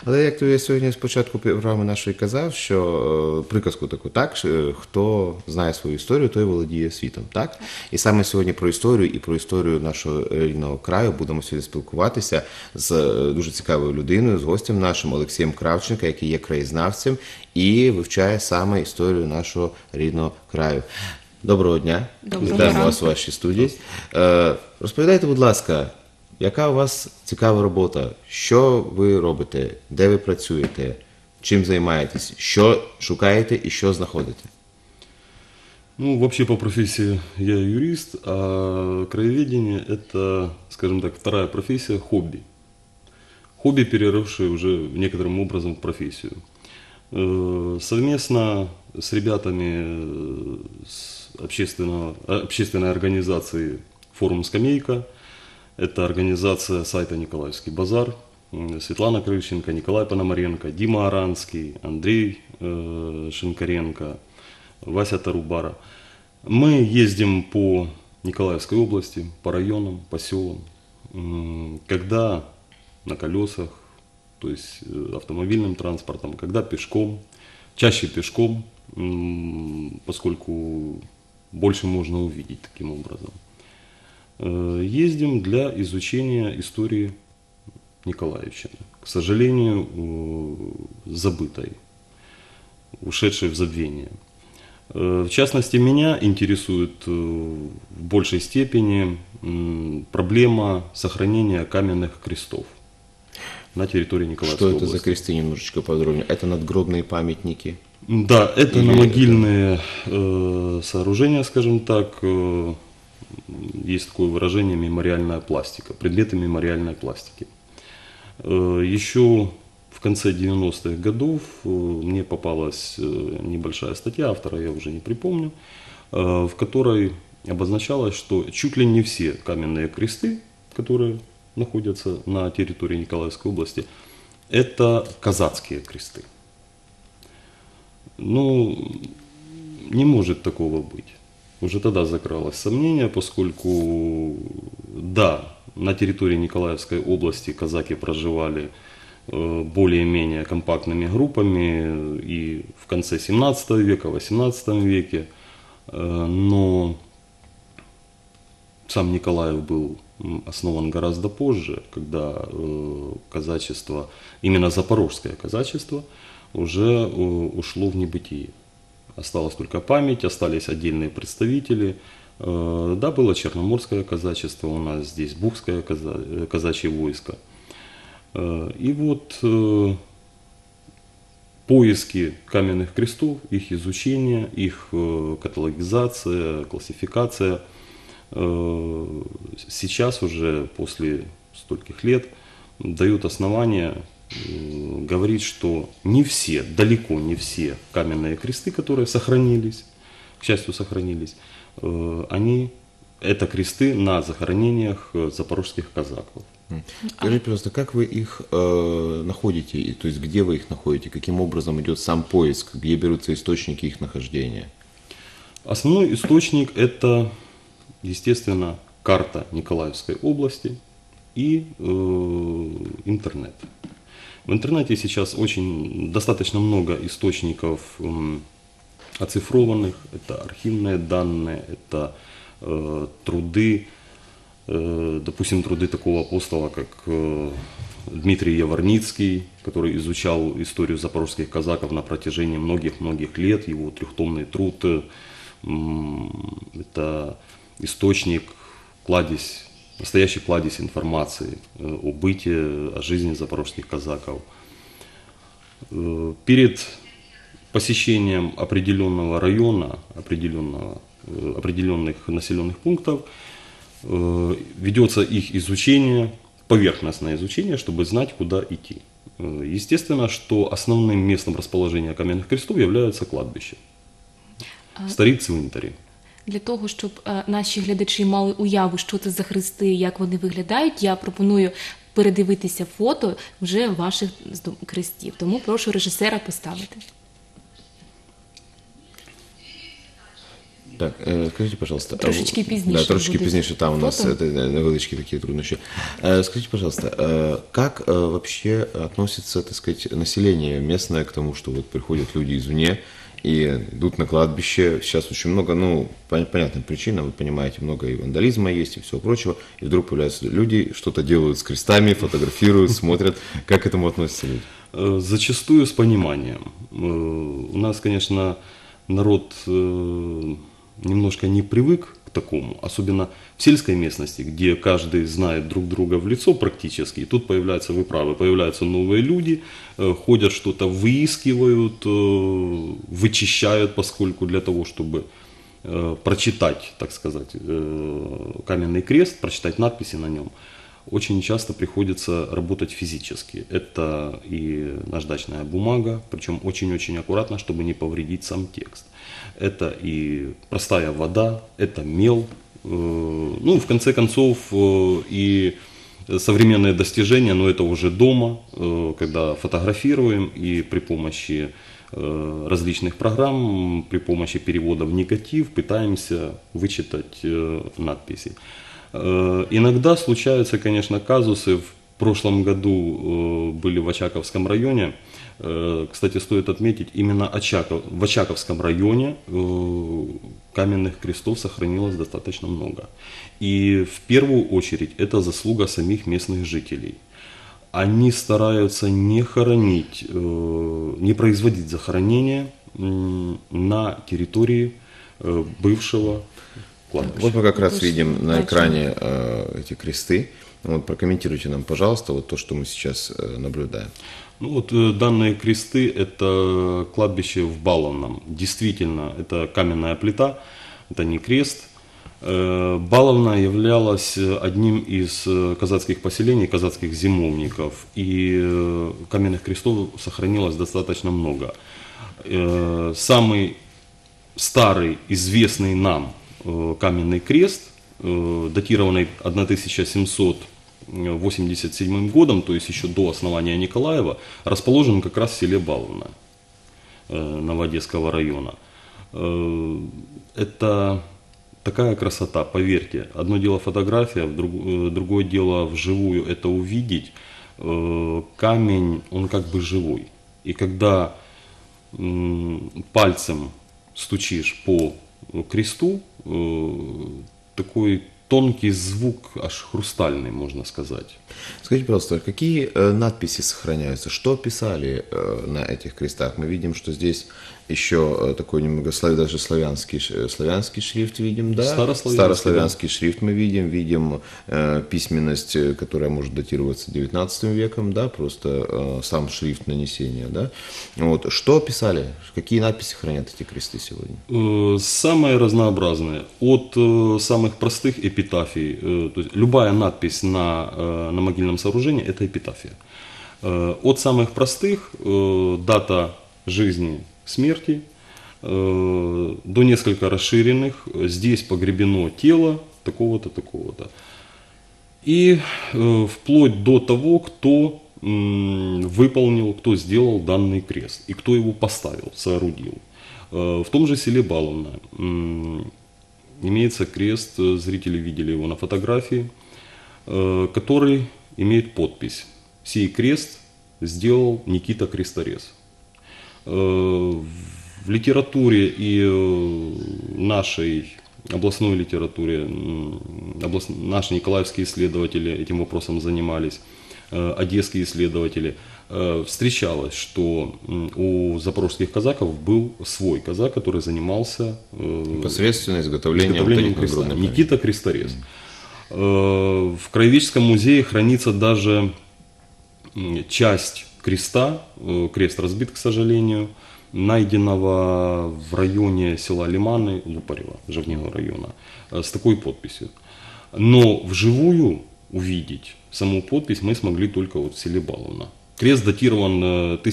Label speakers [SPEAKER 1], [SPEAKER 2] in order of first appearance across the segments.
[SPEAKER 1] Але як то я сьогодні спочатку програми нашої казав, що приказку таку, так, хто знає свою історію, той володіє світом, так? І саме сьогодні про історію і про історію нашого рідного краю будемо сьогодні спілкуватися з дуже цікавою людиною, з гостем нашим Олексієм Кравченко, який є краєзнавцем і вивчає саме історію нашого рідного краю. Доброго дня. Вітаємо вас у вашій студії. Розповідайте, будь ласка, яка у вас цікава робота? Що ви робите? Де ви працюєте? Чим займаєтесь? Що шукаєте і що знаходите?
[SPEAKER 2] Ну, вообще по профессии я юрист, а краеведение – это, скажем так, вторая профессия, хобби. Хобби, переросшее уже некоторым образом в профессию. Совместно с ребятами с общественной организации «Форум Скамейка», это организация сайта «Николаевский базар», Светлана Крыщенко, Николай Пономаренко, Дима Аранский, Андрей Шинкаренко, Вася Тарубара. Мы ездим по Николаевской области, по районам, по селам, когда на колесах, то есть автомобильным транспортом, когда пешком, чаще пешком, поскольку больше можно увидеть таким образом. Ездим для изучения истории Николаевщины, к сожалению, забытой, ушедшей в забвение. В частности, меня интересует в большей степени проблема сохранения каменных крестов на территории Николаевской области.
[SPEAKER 1] Что это за кресты, немножечко подробнее? Это надгробные памятники?
[SPEAKER 2] Да, это намогильные сооружения, скажем так. Есть такое выражение «мемориальная пластика», предметы мемориальной пластики. Еще в конце 90-х годов мне попалась небольшая статья, автора я уже не припомню, в которой обозначалось, что чуть ли не все каменные кресты, которые находятся на территории Николаевской области, это казацкие кресты. Ну, не может такого быть. Уже тогда закралось сомнение, поскольку, да, на территории Николаевской области казаки проживали более-менее компактными группами и в конце 17 века, 18 веке, но сам Николаев был основан гораздо позже, когда казачество, именно запорожское казачество, уже ушло в небытие. Осталась только память, остались отдельные представители. Да, было черноморское казачество, у нас здесь бухское казачье войско. И вот поиски каменных крестов, их изучение, их каталогизация, классификация сейчас уже после стольких лет дают основания говорить, что не все, далеко не все каменные кресты, которые сохранились, к счастью сохранились, это кресты на захоронениях запорожских казаков.
[SPEAKER 1] Скажите, пожалуйста, как вы их находите, то есть где вы их находите, каким образом идет сам поиск, где берутся источники их нахождения?
[SPEAKER 2] Основной источник – это, естественно, карта Николаевской области и интернет. В интернете сейчас достаточно много источников оцифрованных, это архивные данные, это труды, допустим, труды такого апостола, как Дмитрий Яворницкий, который изучал историю запорожских казаков на протяжении многих-многих лет. Его трехтомный труд – это источник, кладезь, настоящий кладезь информации о быте, о жизни запорожских казаков. Перед посещением определенного района, определенных населенных пунктов ведется их изучение, поверхностное изучение, чтобы знать, куда идти. Естественно, что основным местом расположения каменных крестов является кладбище, старі цвинтарі.
[SPEAKER 3] Для того, щоб наші глядачі мали уяву, що це за хрести, як вони виглядають, я пропоную передивитися фото вже ваших хрестів. Тому прошу режисера поставити.
[SPEAKER 1] Так, скажіть, пожалуйста.
[SPEAKER 3] Трошечки пізніше
[SPEAKER 1] Да, трошечки
[SPEAKER 3] будуть
[SPEAKER 1] пізніше, там у нас
[SPEAKER 3] фото.
[SPEAKER 1] невеличкі такі труднощі. Скажите, пожалуйста, как вообще относится, так сказать, население местное к тому, что вот приходят люди извне и идут на кладбище? Сейчас очень много, ну, по понятным причинам, вы понимаете, много и вандализма есть, и всего прочего, и вдруг появляются люди, что-то делают с крестами, фотографируют, смотрят. Как к этому относятся люди?
[SPEAKER 2] Зачастую с пониманием. У нас, конечно, народ немножко не привык к такому, особенно в сельской местности, где каждый знает друг друга в лицо практически. И тут появляются, вы правы, появляются новые люди, ходят что-то выискивают, вычищают, поскольку для того, чтобы прочитать, так сказать, каменный крест, прочитать надписи на нем, очень часто приходится работать физически. Это и наждачная бумага, причем очень-очень аккуратно, чтобы не повредить сам текст. Это и простая вода, это мел. Ну, в конце концов, и современные достижения, но это уже дома, когда фотографируем и при помощи различных программ, при помощи перевода в негатив пытаемся вычитать надписи. Иногда случаются, конечно, казусы. В прошлом году были в Очаковском районе. Кстати, стоит отметить, именно в Очаковском районе каменных крестов сохранилось достаточно много. И в первую очередь это заслуга самих местных жителей. Они стараются не хоронить, не производить захоронения на территории бывшего кладбища.
[SPEAKER 1] Вот мы как раз видим на
[SPEAKER 3] Дальше.
[SPEAKER 1] экране эти кресты. Вот прокомментируйте нам, пожалуйста, вот то, что мы сейчас наблюдаем.
[SPEAKER 2] Ну вот данные кресты – это кладбище в Баловном. Действительно, это каменная плита, это не крест. Баловна являлась одним из казацких поселений, казацких зимовников, и каменных крестов сохранилось достаточно много. Самый старый, известный нам каменный крест, датированный 1787 годом, то есть еще до основания Николаева, расположен как раз в селе Баловна Новоодесского района. Это такая красота, поверьте. Одно дело фотография, другое дело вживую это увидеть. Камень, он как бы живой. И когда пальцем стучишь по кресту, такой тонкий звук, аж хрустальный, можно сказать.
[SPEAKER 1] Скажите, пожалуйста, какие надписи сохраняются? Что писали на этих крестах? Мы видим, что здесь еще такой немного даже славянский шрифт видим, да? Старославянский шрифт мы видим письменность, которая может датироваться 19 веком, да, просто сам шрифт нанесения, да? Вот. Что писали? Какие надписи хранят эти кресты сегодня?
[SPEAKER 2] Самые разнообразные. От самых простых эпитафий, то есть любая надпись на могильном сооружении – это эпитафия. От самых простых – дата жизни, смерти, до несколько расширенных. Здесь погребено тело такого-то, такого-то. И вплоть до того, кто выполнил, кто сделал данный крест и кто его поставил, соорудил. В том же селе Баловна имеется крест, зрители видели его на фотографии, который имеет подпись: «Сей крест сделал Никита Кресторез». В литературе и нашей областной литературе, наши николаевские исследователи этим вопросом занимались, одесские исследователи, встречалось, что у запорожских казаков был свой казак, который занимался
[SPEAKER 1] непосредственно изготовлением
[SPEAKER 2] креста. Никита Кресторез. В Краеведческом музее хранится даже часть креста, крест разбит, к сожалению, найденного в районе села Лиманы, Лупарева, Живневого района, с такой подписью. Но вживую увидеть саму подпись мы смогли только вот в селе Баловна. Крест датирован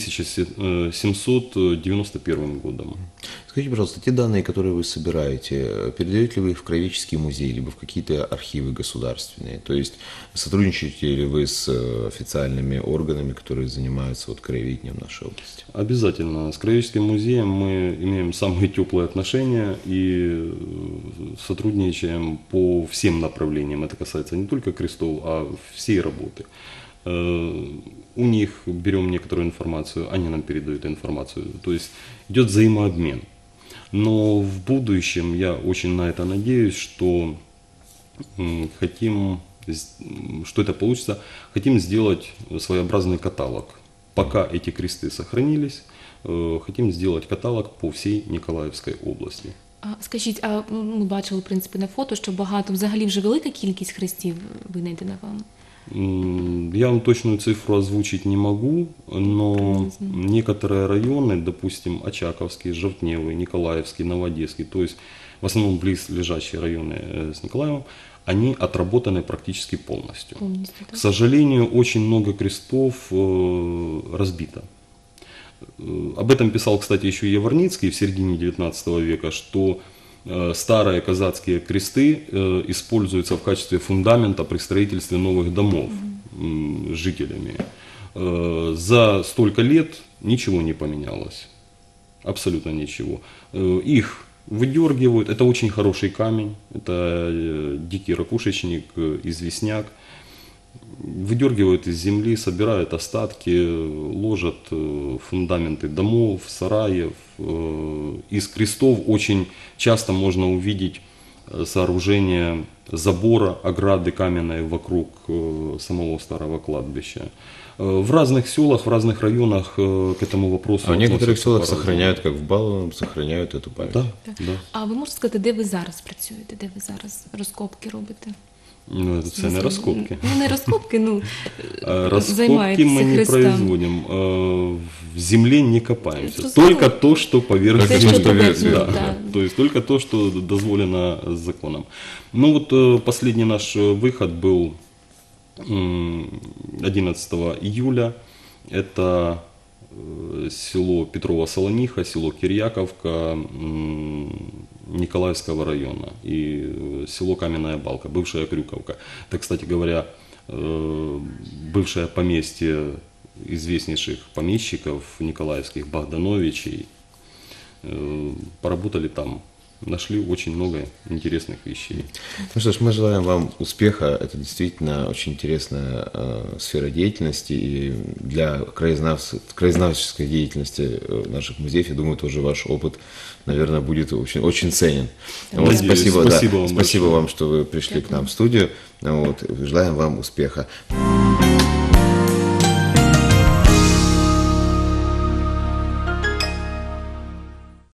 [SPEAKER 2] 1791 годом.
[SPEAKER 1] Скажите, пожалуйста, те данные, которые вы собираете, передаете ли вы их в краеведческий музей, либо в какие-то архивы государственные? То есть сотрудничаете ли вы с официальными органами, которые занимаются вот краеведением в нашей области?
[SPEAKER 2] Обязательно. С краеведческим музеем мы имеем самые теплые отношения и сотрудничаем по всем направлениям. Это касается не только крестов, а всей работы. У них берем некоторую информацию, они нам передают информацию. То есть идет взаимообмен. Но в будущем я очень на это надеюсь, что что это получится. Хотим сделать своеобразный каталог. Пока эти кресты сохранились, хотим сделать каталог по всей Николаївській області.
[SPEAKER 3] Скажіть, ми бачили, в принципі, на фото, що багато, взагалі вже велика кількість хрестів винайдена вам?
[SPEAKER 2] Я вам точную цифру озвучить не могу, но некоторые районы, допустим, Очаковский, Жовтневый, Николаевский, Новоодесский, то есть в основном близлежащие районы с Николаевым, они отработаны практически полностью. К сожалению, очень много крестов разбито. Об этом писал, кстати, еще и Яворницкий в середине 19 века, что старые казацкие кресты используются в качестве фундамента при строительстве новых домов жителями. За столько лет ничего не поменялось, абсолютно ничего. Их выдергивают, это очень хороший камень, это дикий ракушечник, известняк. Выдергивают из земли, собирают остатки, ложат фундаменты домов, сараев. Из крестов очень часто можно увидеть сооружение забора, ограды каменной вокруг самого старого кладбища. В разных селах, в разных районах к этому вопросу.
[SPEAKER 1] А в некоторых селах сохраняют, как в Баловом, сохраняют эту память.
[SPEAKER 2] Да,
[SPEAKER 3] Так.
[SPEAKER 2] да.
[SPEAKER 3] А ви можете сказати, де ви зараз працюєте, де ви зараз розкопки робите?
[SPEAKER 2] Ну, це не розкопки.
[SPEAKER 3] Ну, не розкопки, ну,
[SPEAKER 2] Раскопки
[SPEAKER 3] займаєтеся
[SPEAKER 2] мы не
[SPEAKER 3] хрестами.
[SPEAKER 2] производим, в земле не копаемся.
[SPEAKER 3] Это
[SPEAKER 2] Только то, что поверх
[SPEAKER 3] То,
[SPEAKER 2] земли.
[SPEAKER 3] что поверх земли,
[SPEAKER 2] Да.
[SPEAKER 3] да.
[SPEAKER 2] То есть только то, что дозволено законом. Ну вот последний наш выход был 11 июля. Это село Петрова-Солониха, село Кирьяковка Николаевского района и село Каменная Балка, бывшая Крюковка. Это, кстати говоря, бывшее поместье известнейших помещиков николаевских Богдановичей. Поработали там, нашли очень много интересных вещей.
[SPEAKER 1] Ну что ж, мы желаем вам успеха. Это действительно очень интересная сфера деятельности. И для краезнавческой деятельности наших музеев, я думаю, тоже ваш опыт, наверное, будет очень, очень ценен. Вот,
[SPEAKER 2] Надеюсь.
[SPEAKER 1] спасибо,
[SPEAKER 2] Спасибо вам
[SPEAKER 1] спасибо
[SPEAKER 2] большое.
[SPEAKER 1] вам, что вы пришли к нам в студию. Вот, желаем вам успеха.